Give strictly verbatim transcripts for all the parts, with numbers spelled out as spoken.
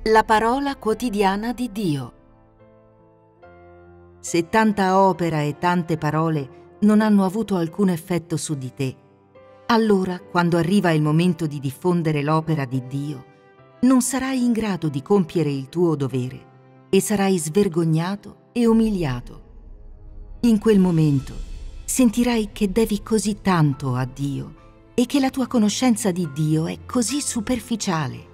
La parola quotidiana di Dio. Se tanta opera e tante parole non hanno avuto alcun effetto su di te, allora, quando arriva il momento di diffondere l'opera di Dio, non sarai in grado di compiere il tuo dovere e sarai svergognato e umiliato. In quel momento sentirai che devi così tanto a Dio e che la tua conoscenza di Dio è così superficiale.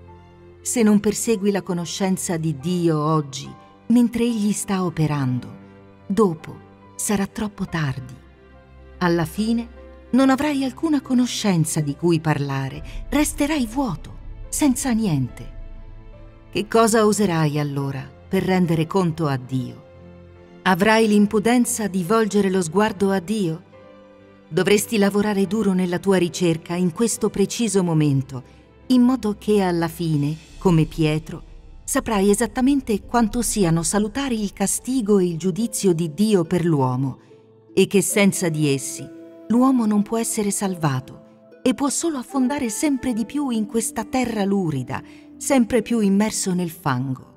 Se non persegui la conoscenza di Dio oggi, mentre Egli sta operando, dopo sarà troppo tardi. Alla fine non avrai alcuna conoscenza di cui parlare, resterai vuoto, senza niente. Che cosa userai allora per rendere conto a Dio? Avrai l'impudenza di volgere lo sguardo a Dio? Dovresti lavorare duro nella tua ricerca in questo preciso momento, in modo che alla fine, come Pietro, saprai esattamente quanto siano salutari il castigo e il giudizio di Dio per l'uomo e che senza di essi l'uomo non può essere salvato e può solo affondare sempre di più in questa terra lurida, sempre più immerso nel fango.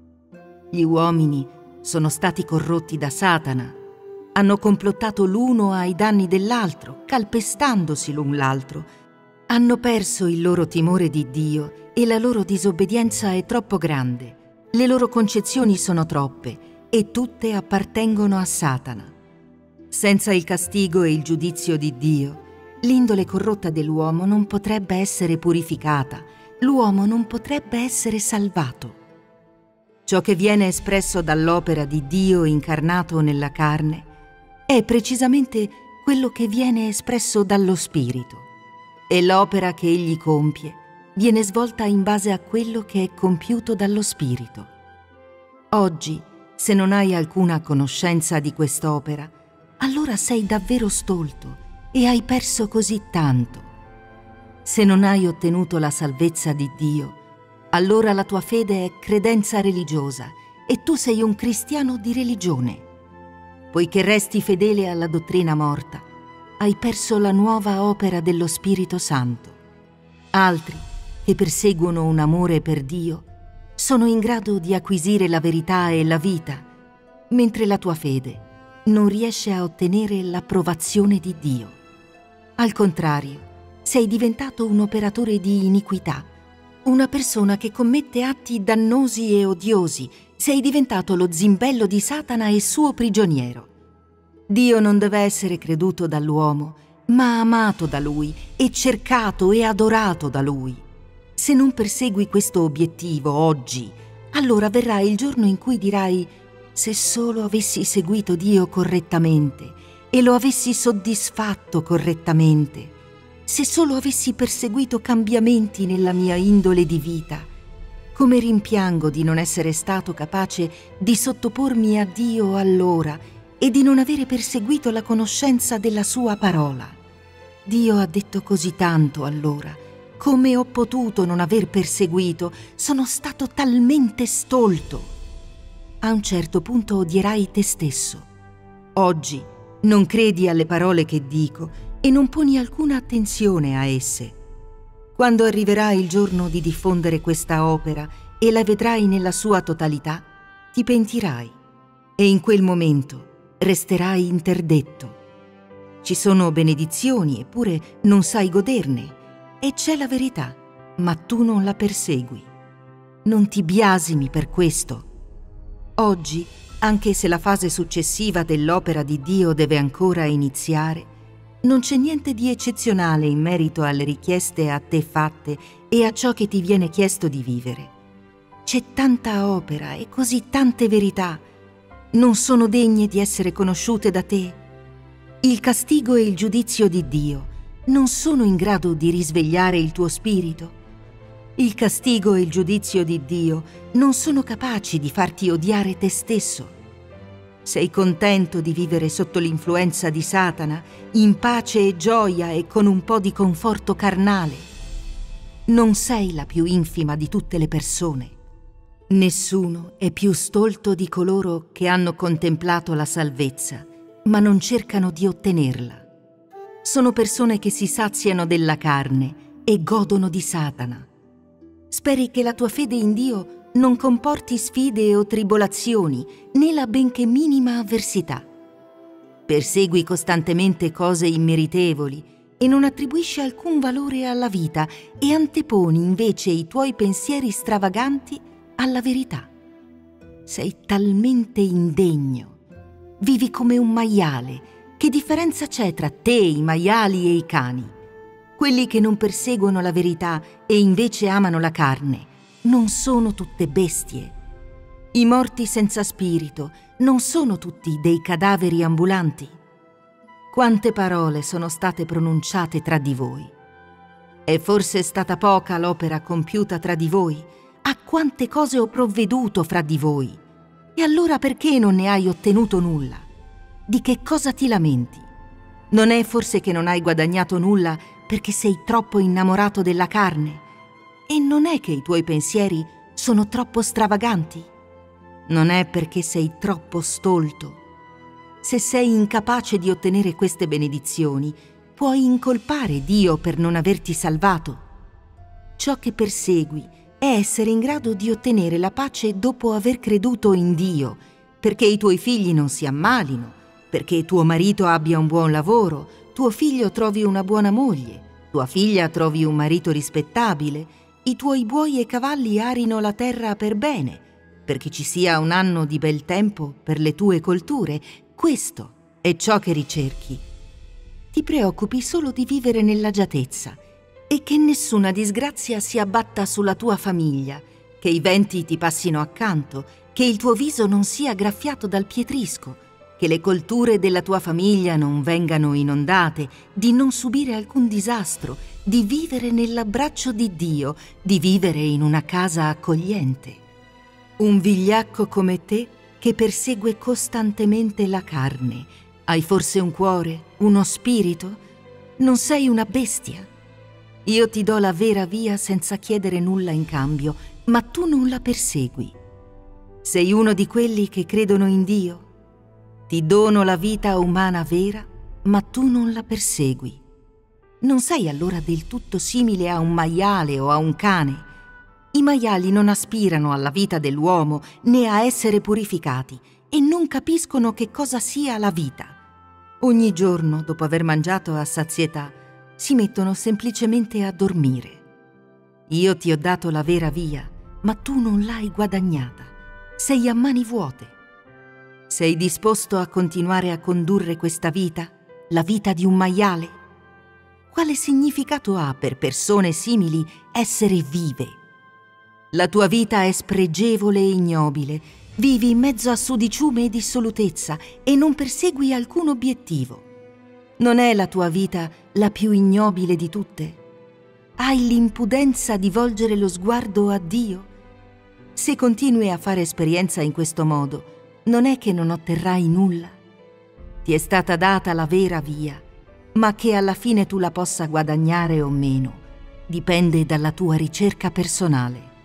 Gli uomini sono stati corrotti da Satana, hanno complottato l'uno ai danni dell'altro, calpestandosi l'un l'altro. Hanno perso il loro timore di Dio e la loro disobbedienza è troppo grande. Le loro concezioni sono troppe e tutte appartengono a Satana. Senza il castigo e il giudizio di Dio, l'indole corrotta dell'uomo non potrebbe essere purificata, l'uomo non potrebbe essere salvato. Ciò che viene espresso dall'opera di Dio incarnato nella carne è precisamente quello che viene espresso dallo Spirito. E l'opera che Egli compie viene svolta in base a quello che è compiuto dallo Spirito. Oggi, se non hai alcuna conoscenza di quest'opera, allora sei davvero stolto e hai perso così tanto. Se non hai ottenuto la salvezza di Dio, allora la tua fede è credenza religiosa e tu sei un cristiano di religione. Poiché resti fedele alla dottrina morta, hai perso la nuova opera dello Spirito Santo. Altri, che perseguono un amore per Dio, sono in grado di acquisire la verità e la vita, mentre la tua fede non riesce a ottenere l'approvazione di Dio. Al contrario, sei diventato un operatore di iniquità, una persona che commette atti dannosi e odiosi, sei diventato lo zimbello di Satana e suo prigioniero. Dio non deve essere creduto dall'uomo, ma amato da Lui e cercato e adorato da Lui. Se non persegui questo obiettivo oggi, allora verrà il giorno in cui dirai: se solo avessi seguito Dio correttamente e lo avessi soddisfatto correttamente, se solo avessi perseguito cambiamenti nella mia indole di vita, come rimpiango di non essere stato capace di sottopormi a Dio allora e di non avere perseguito la conoscenza della sua parola. Dio ha detto così tanto allora. Come ho potuto non aver perseguito? Sono stato talmente stolto. A un certo punto odierai te stesso. Oggi non credi alle parole che dico e non poni alcuna attenzione a esse. Quando arriverà il giorno di diffondere questa opera e la vedrai nella sua totalità, ti pentirai e in quel momento resterai interdetto. Ci sono benedizioni, eppure non sai goderne, e c'è la verità, ma tu non la persegui. Non ti biasimi per questo. Oggi, anche se la fase successiva dell'opera di Dio deve ancora iniziare, non c'è niente di eccezionale in merito alle richieste a te fatte e a ciò che ti viene chiesto di vivere. C'è tanta opera e così tante verità. Non sono degne di essere conosciute da te. Il castigo e il giudizio di Dio non sono in grado di risvegliare il tuo spirito. Il castigo e il giudizio di Dio non sono capaci di farti odiare te stesso. Sei contento di vivere sotto l'influenza di Satana, in pace e gioia e con un po' di conforto carnale. Non sei la più infima di tutte le persone. Nessuno è più stolto di coloro che hanno contemplato la salvezza, ma non cercano di ottenerla. Sono persone che si saziano della carne e godono di Satana. Speri che la tua fede in Dio non comporti sfide o tribolazioni, né la benché minima avversità. Persegui costantemente cose immeritevoli e non attribuisci alcun valore alla vita e anteponi invece i tuoi pensieri stravaganti alla verità. Sei talmente indegno. Vivi come un maiale. Che differenza c'è tra te, i maiali e i cani? Quelli che non perseguono la verità e invece amano la carne non sono tutte bestie. I morti senza spirito non sono tutti dei cadaveri ambulanti. Quante parole sono state pronunciate tra di voi? È forse stata poca l'opera compiuta tra di voi? A quante cose ho provveduto fra di voi? E allora perché non ne hai ottenuto nulla? Di che cosa ti lamenti? Non è forse che non hai guadagnato nulla perché sei troppo innamorato della carne? E non è che i tuoi pensieri sono troppo stravaganti? Non è perché sei troppo stolto? Se sei incapace di ottenere queste benedizioni, puoi incolpare Dio per non averti salvato. Ciò che persegui è essere in grado di ottenere la pace dopo aver creduto in Dio, perché i tuoi figli non si ammalino, perché tuo marito abbia un buon lavoro, tuo figlio trovi una buona moglie, tua figlia trovi un marito rispettabile, i tuoi buoi e cavalli arino la terra per bene, perché ci sia un anno di bel tempo per le tue colture. Questo è ciò che ricerchi. Ti preoccupi solo di vivere nell'agiatezza e che nessuna disgrazia si abbatta sulla tua famiglia, che i venti ti passino accanto, che il tuo viso non sia graffiato dal pietrisco, che le colture della tua famiglia non vengano inondate, di non subire alcun disastro, di vivere nell'abbraccio di Dio, di vivere in una casa accogliente. Un vigliacco come te che persegue costantemente la carne. Hai forse un cuore, uno spirito? Non sei una bestia? Io ti do la vera via senza chiedere nulla in cambio, ma tu non la persegui. Sei uno di quelli che credono in Dio? Ti dono la vita umana vera, ma tu non la persegui. Non sei allora del tutto simile a un maiale o a un cane. I maiali non aspirano alla vita dell'uomo né a essere purificati e non capiscono che cosa sia la vita. Ogni giorno, dopo aver mangiato a sazietà, si mettono semplicemente a dormire. Io ti ho dato la vera via, ma tu non l'hai guadagnata. Sei a mani vuote. Sei disposto a continuare a condurre questa vita, la vita di un maiale? Quale significato ha per persone simili essere vive? La tua vita è spregevole e ignobile, vivi in mezzo a sudiciume e dissolutezza e non persegui alcun obiettivo. Non è la tua vita la più ignobile di tutte? Hai l'impudenza di volgere lo sguardo a Dio? Se continui a fare esperienza in questo modo, non è che non otterrai nulla. Ti è stata data la vera via, ma che alla fine tu la possa guadagnare o meno, dipende dalla tua ricerca personale.